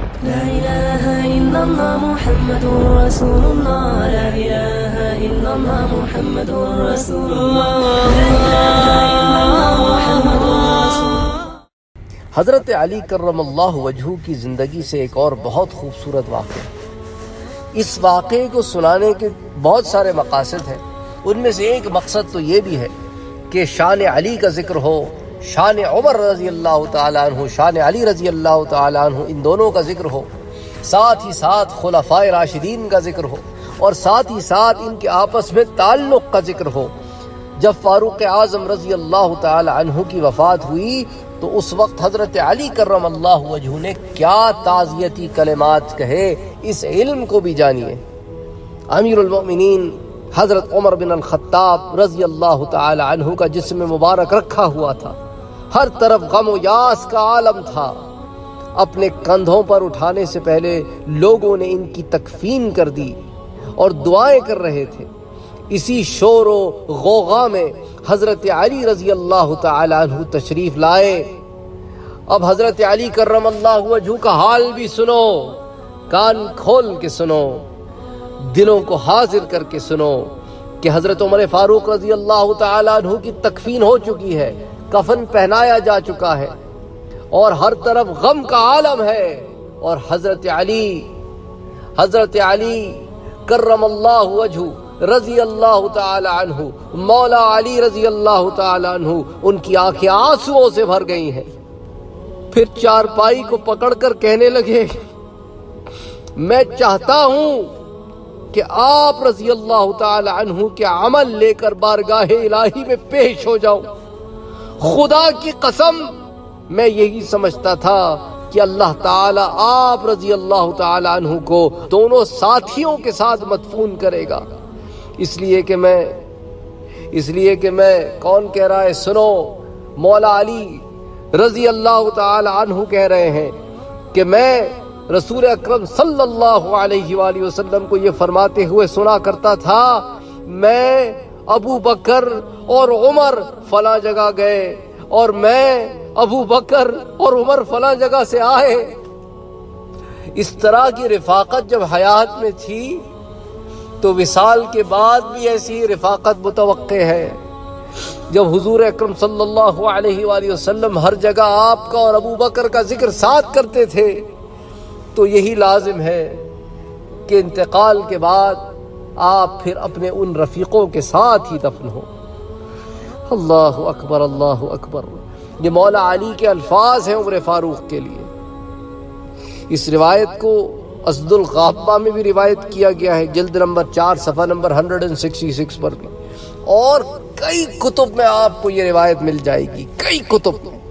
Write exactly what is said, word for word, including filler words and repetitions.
لا إله إلا الله محمد رسول الله لا إله إلا الله محمد رسول الله لا إله إلا الله محمد رسول الله۔ حضرت علی کرم اللہ وجہہ کی زندگی سے ایک اور بہت خوبصورت واقعہ، اس واقعے کو سنانے کے بہت سارے مقاصد ہیں، ان میں سے ایک مقصد تو یہ بھی ہے کہ شان علی کا ذکر ہو، شان عمر رضی اللہ تعالیٰ عنہ، شان علی رضی اللہ تعالیٰ عنہ، ان دونوں کا ذکر ہو، ساتھ ہی ساتھ خلفائے راشدین کا ذکر ہو، اور ساتھ ہی ساتھ ان کے آپس میں تعلق کا ذکر ہو۔ جب فاروق اعظم رضی اللہ تعالی عنہ کی وفات ہوئی تو اس وقت حضرت علی کرم اللہ وجہہ نے کیا تعزیتی کلمات کہے، اس علم کو بھی جانیے۔ امیر المؤمنین حضرت عمر بن الخطاب رضی اللہ تعالی عنہ کا جسم مبارک رکھا ہوا تھا، ہر طرف غم و یاس کا عالم تھا، اپنے کندھوں پر اٹھانے سے پہلے لوگوں نے ان کی تکفین کر دی اور دعائیں کر رہے تھے۔ اسی شور و غوغا میں حضرت علی رضی اللہ تعالی عنہ تشریف لائے۔ اب حضرت علی کرم اللہ وجہہ کا حال بھی سنو، کان کھول کے سنو، دلوں کو حاضر کر کے سنو کہ حضرت عمر فاروق رضی اللہ تعالی عنہ کی تکفین ہو چکی ہے، کفن پہنایا جا چکا ہے، اور ہر طرف غم کا عالم ہے، اور حضرت علی حضرت علی کرم اللہ وجہہ رضی اللہ تعالی عنہ، مولا علی رضی اللہ تعالی عنہ، ان کی آنکھیں آنسوؤں سے بھر گئی ہیں۔ پھر چارپائی کو پکڑ کر کہنے لگے، میں چاہتا ہوں کہ آپ رضی اللہ تعالی عنہ کے عمل لے کر بارگاہ الہی میں پیش ہو جاؤں۔ خدا کی قسم میں یہی سمجھتا تھا کہ اللہ تعالیٰ آپ رضی اللہ تعالی عنہ کو دونوں ساتھیوں کے ساتھ مدفون کرے گا، اس لیے کہ میں اس لیے کہ میں کون کہہ رہا ہے، سنو، مولا علی رضی اللہ تعالی عنہ کہہ رہے ہیں کہ میں رسول اکرم صلی اللہ علیہ وآلہ وسلم کو یہ فرماتے ہوئے سنا کرتا تھا، میں ابو بکر اور عمر فلاں جگہ گئے اور میں ابو بکر اور عمر فلاں جگہ سے آئے۔ اس طرح کی رفاقت جب حیات میں تھی تو وصال کے بعد بھی ایسی رفاقت متوقع ہے۔ جب حضور اکرم صلی اللہ علیہ وآلہ وسلم ہر جگہ آپ کا اور ابو بکر کا ذکر ساتھ کرتے تھے تو یہی لازم ہے کہ انتقال کے بعد آپ پھر اپنے ان رفیقوں کے ساتھ ہی دفن ہو۔ اللہ اکبر، اللہ اکبر، یہ مولا علی کے الفاظ ہیں عمر فاروق کے لیے۔ اس روایت کو اسد الغابہ میں بھی روایت کیا گیا ہے، جلد نمبر چار صفحہ نمبر ایک سو چھیاسٹھ پر بھی، اور کئی کتب میں آپ کو یہ روایت مل جائے گی، کئی کتب میں۔